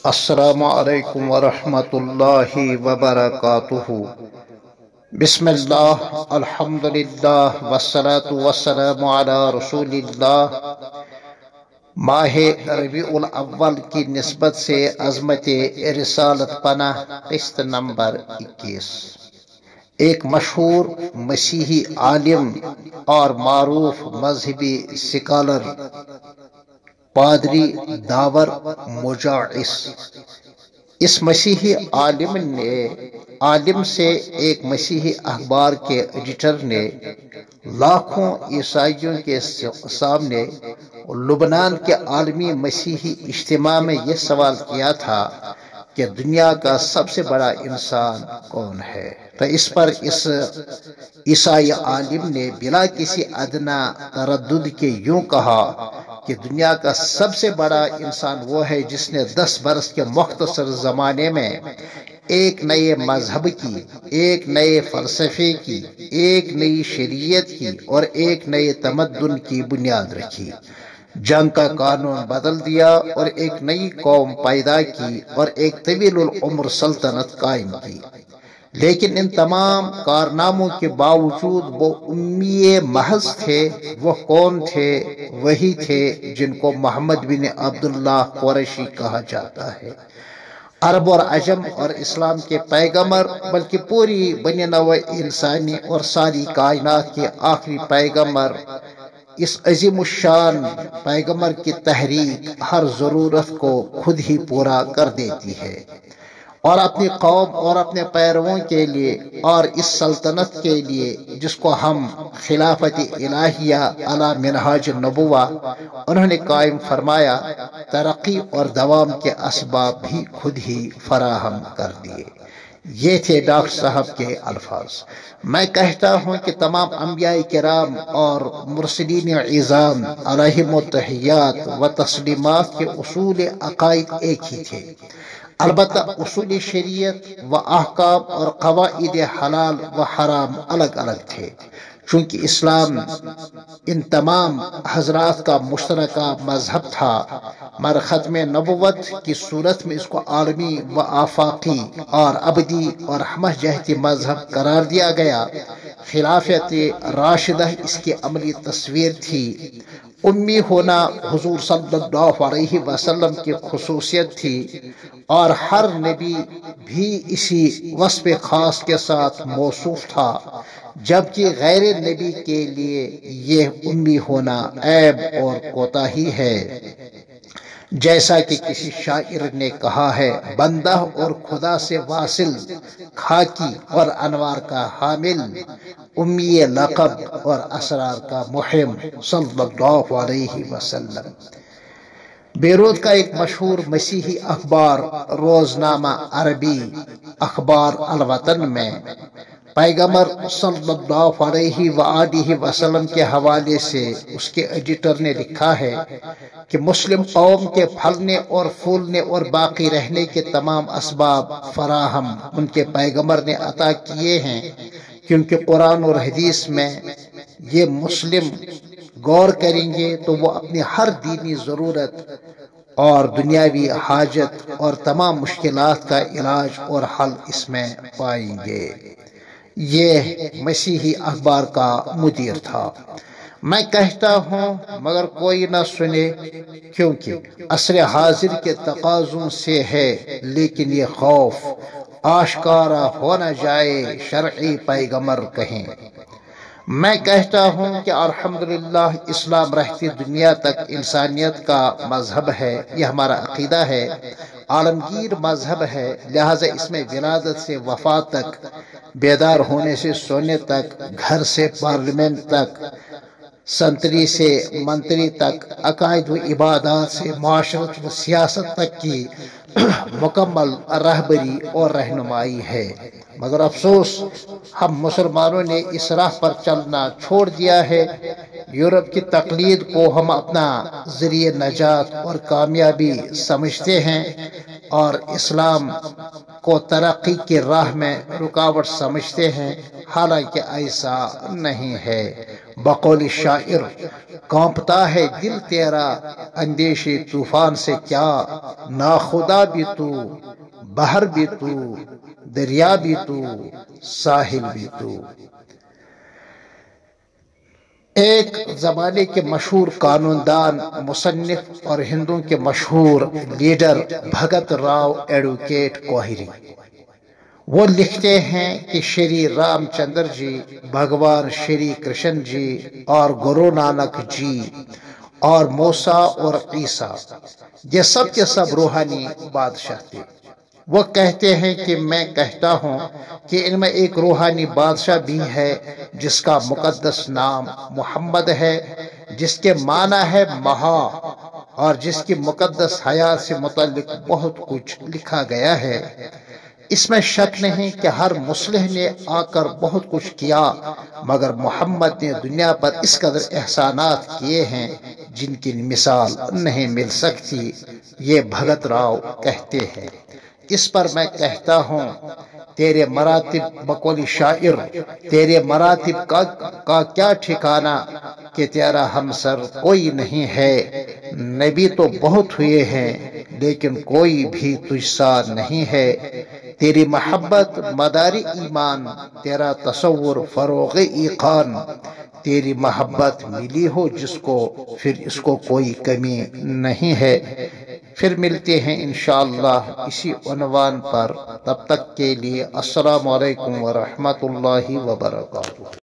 السلام علیکم ورحمۃ اللہ وبرکاتہ۔ بسم اللہ، الحمدللہ، والصلاة والسلام علی رسول اللہ۔ ماہ ربیع الاول کی نسبت سے عظمت-رسالت پناہ قسط نمبر 21 ایک مشہور مسیحی عالم اور معروف مذہبی سکالر پادری داور مجاعس، اس مسیحی عالم سے ایک مسیحی اخبار کے ایڈیٹر نے لاکھوں عیسائیوں کے سامنے لبنان کے عالمی مسیحی اجتماع میں یہ سوال کیا تھا کہ دنیا کا سب سے بڑا انسان کون ہے؟ تو اس پر اس عیسائی عالم نے بلا کسی ادنا تردد کے یوں کہا کہ دنیا کا سب سے بڑا انسان وہ ہے جس نے 10 برس کے مختصر زمانے میں ایک نئے مذہب کی، ایک نئے فلسفے کی، ایک نئی شریعت کی اور ایک نئے تمدن کی بنیاد رکھی، جنگ کا قانون بدل دیا اور ایک نئی قوم پیدا کی اور ایک طویل العمر سلطنت قائم کی۔ لیکن ان تمام کارناموں کے باوجود وہ امی محض تھے۔ وہ کون تھے؟ وہی تھے جن کو محمد بن عبداللہ قریشی کہا جاتا ہے، عرب اور عجم اور اسلام کے پیغمبر، بلکہ پوری بنی نوع انسانی اور ساری کائنات کے آخری پیغمبر۔ اس عظیم الشان پیغمبر کی تحریک ہر ضرورت کو خود ہی پورا کر دیتی ہے، اور اپنی قوم اور اپنے پیرووں کے لیے اور اس سلطنت کے لیے جس کو ہم خلافت الہیہ علی منہاج النبوہ انہوں نے قائم فرمایا، ترقی اور دوام کے اسباب بھی خود ہی فراہم کر دیے۔ یہ تھے ڈاکٹر صاحب کے الفاظ۔ میں کہتا ہوں کہ تمام انبیاء کرام اور مرسلین عظام علیہم التحیات و تسلیمات کے اصول عقائد ایک ہی تھے، البتہ اصول شریعت و احکام اور قواعد حلال و حرام الگ الگ تھے۔ چونکہ اسلام ان تمام حضرات کا مشترکہ مذہب تھا، مگر ختم نبوت کی صورت میں اس کو عالمی و آفاقی اور ابدی اور ہمہ جہتی مذہب قرار دیا گیا۔ خلافت راشدہ اس کی عملی تصویر تھی۔ امی ہونا حضور صلی اللہ علیہ وسلم کی خصوصیت تھی، اور ہر نبی بھی اسی وصف خاص کے ساتھ موصوف تھا، جبکہ غیر نبی کے لیے یہ امی ہونا عیب اور کوتاہی ہے۔ جیسا کہ کسی شاعر نے کہا ہے، بندہ اور خدا سے واصل، خاکی اور انوار کا حامل، امی لقب اور اسرار کا محم، صلی اللہ علیہ وسلم۔ بیروت کا ایک مشہور مسیحی اخبار روزنامہ عربی اخبار الوطن میں پیغمبر صلی اللہ علیہ وآلہ وسلم کے حوالے سے اس کے ایڈیٹر نے لکھا ہے کہ مسلم قوم کے پھلنے اور پھولنے اور باقی رہنے کے تمام اسباب فراہم ان کے پیغمبر نے عطا کیے ہیں، کیونکہ قرآن اور حدیث میں یہ مسلم غور کریں گے تو وہ اپنی ہر دینی ضرورت اور دنیاوی حاجت اور تمام مشکلات کا علاج اور حل اس میں پائیں گے۔ یہ مسیحی اخبار کا مدیر تھا۔ میں کہتا ہوں مگر کوئی نہ سنے، کیونکہ عصر حاضر کے تقاضوں سے ہے، لیکن یہ خوف آشکارا ہو نہ جائے شرعی پیغمبر کہیں۔ میں کہتا ہوں کہ الحمدللہ اسلام رہتی دنیا تک انسانیت کا مذہب ہے، یہ ہمارا عقیدہ ہے، عالمگیر مذہب ہے، لہٰذا اس میں ولادت سے وفات تک، بیدار ہونے سے سونے تک، گھر سے پارلیمنٹ تک، سنتری سے منتری تک، عقائد و عبادات سے معاشرت و سیاست تک کی مکمل رہبری اور رہنمائی ہے۔ مگر افسوس ہم مسلمانوں نے اس راہ پر چلنا چھوڑ دیا ہے۔ یورپ کی تقلید کو ہم اپنا ذریعہ نجات اور کامیابی سمجھتے ہیں، اور اسلام کو ترقی کی راہ میں رکاوٹ سمجھتے ہیں، حالانکہ ایسا نہیں ہے۔ بقول شاعر، کانپتا ہے دل تیرا اندیشے طوفان سے کیا، ناخدا بھی تو، بحر بھی تو، دریا بھی تو، ساحل بھی تو۔ ایک زمانے کے مشہور قانون دان، مصنف اور ہندوؤں کے مشہور لیڈر بھگت راؤ ایڈوکیٹ کوہری، وہ لکھتے ہیں کہ شری رام چندر جی، بھگوان شری کرشن جی اور گرو نانک جی اور موسیٰ اور عیسیٰ، یہ سب کے سب روحانی بادشاہ تھے۔ وہ کہتے ہیں کہ میں کہتا ہوں کہ ان میں ایک روحانی بادشاہ بھی ہے جس کا مقدس نام محمد ہے، جس کے معنی ہے مہا، اور جس کی مقدس حیات سے متعلق بہت کچھ لکھا گیا ہے۔ اس میں شک نہیں کہ ہر مصلح نے آ کر بہت کچھ کیا، مگر محمد نے دنیا پر اس قدر احسانات کیے ہیں جن کی مثال نہیں مل سکتی، یہ بھگت راؤ کہتے ہیں۔ اس پر میں کہتا ہوں، تیرے مراتب، بقول شاعر، تیرے مراتب کا کیا ٹھکانہ کہ تیرا ہمسر کوئی نہیں ہے۔ نبی تو بہت ہوئے ہیں لیکن کوئی بھی تجھ سا نہیں ہے۔ تیری محبت مداری ایمان، تیرا تصور فروغ ایقان، تیری محبت ملی ہو جس کو پھر اس کو کوئی کمی نہیں ہے۔ پھر ملتے ہیں انشاءاللہ اسی عنوان پر، تب تک کے لیے السلام علیکم ورحمۃ اللہ وبرکاتہ۔